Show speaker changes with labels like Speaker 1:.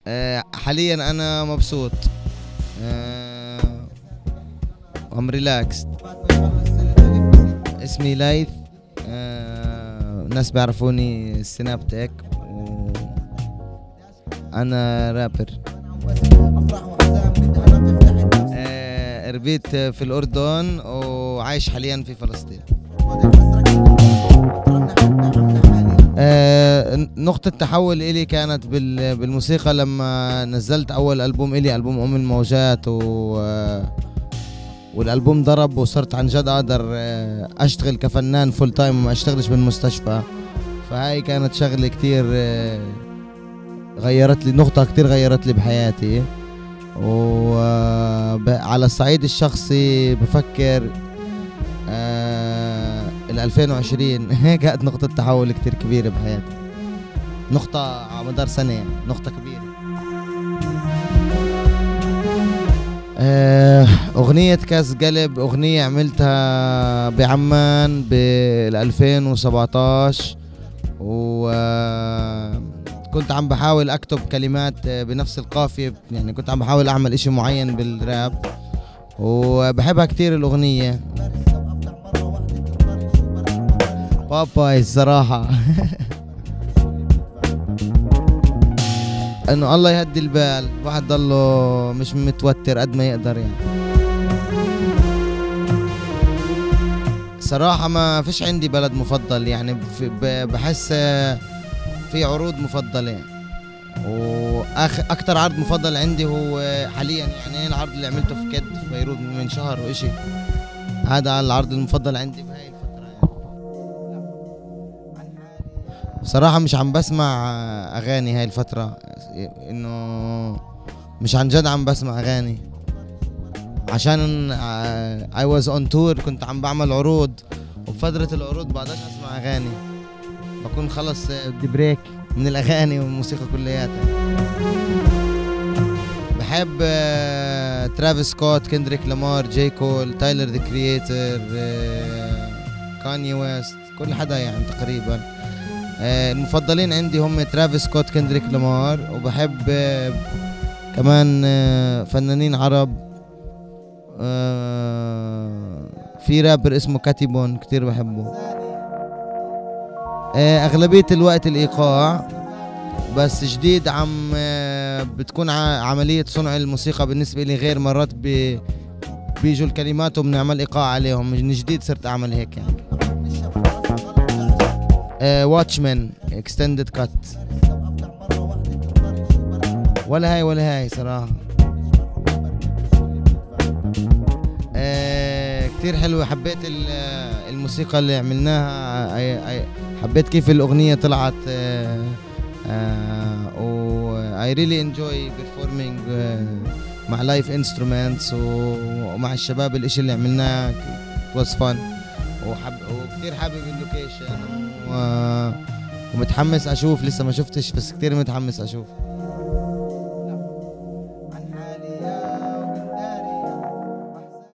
Speaker 1: حاليا انا مبسوط. ام ريلاكس. اسمي ليث. الناس بيعرفوني سناب تك، وانا رابر. ربيت في الاردن وعايش حاليا في فلسطين. نقطة تحول إلي كانت بالموسيقى لما نزلت أول ألبوم إلي، ألبوم أم الموجات، والألبوم ضرب وصرت عن جد أقدر أشتغل كفنان فول تايم وما أشتغلش بالمستشفى. فهاي كانت شغلة كتير غيرت لي، نقطة كتير غيرت لي بحياتي. وعلى الصعيد الشخصي بفكر ال 2020 كانت نقطة تحول كتير كبيرة بحياتي، نقطة على مدار سنة يعني، نقطة كبيرة. أغنية كاس قلب أغنية عملتها بعمان بال 2017، وكنت عم بحاول أكتب كلمات بنفس القافية، يعني كنت عم بحاول أعمل إشي معين بالراب، وبحبها كتير الأغنية. باباي الصراحة انه الله يهدي البال، الواحد ضله مش متوتر قد ما يقدر يعني. صراحة ما فيش عندي بلد مفضل يعني، بحس في عروض مفضلة، واكتر عرض مفضل عندي هو حاليا يعني العرض اللي عملته في كد في بيروت من شهر وإشي، هذا العرض المفضل عندي بهاي الفترة يعني. بصراحة مش عم بسمع أغاني هاي الفترة، إنه مش عن جد عم بسمع أغاني، عشان I was on tour، كنت عم بعمل عروض، وبفترة العروض بقدرش أسمع أغاني، بكون خلص بدي بريك من الأغاني والموسيقى كلياتها. بحب ترافيس سكوت، كندريك لامار، جاي كول، تايلر ذا كرييتر، كاني ويست، كل حدا يعني تقريبا. المفضلين عندي هم ترافيس سكوت، كندريك لامار، وبحب كمان فنانين عرب. في رابر اسمه كاتيبون كتير بحبه. أغلبية الوقت الإيقاع، بس جديد عم بتكون عملية صنع الموسيقى بالنسبة لي غير، مرات بيجوا الكلمات وبنعمل إيقاع عليهم، من جديد صرت أعمل هيك يعني. واتشمان اكستندد كات، ولا هاي صراحة. كتير حلوة، حبيت الموسيقى اللي عملناها، حبيت كيف الأغنية طلعت، و I really enjoy performing مع لايف انسترومنتس ومع الشباب. الاشي اللي عملناه was fun، وكتير حابب اللوكيشن، ومتحمس اشوف، لسه ما شفتش بس كتير متحمس اشوف.